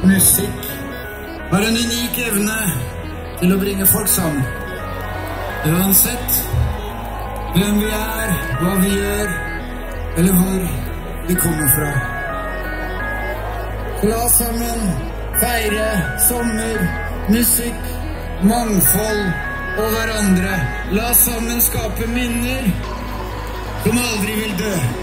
Musikk har en unik evne til å bringe folk sammen. Uansett hvem vi er, hva vi gjør, eller hvor vi kommer fra. La oss sammen feire sommer, musikk, mangfold og hverandre. La oss sammen skape minner som aldri vil dø.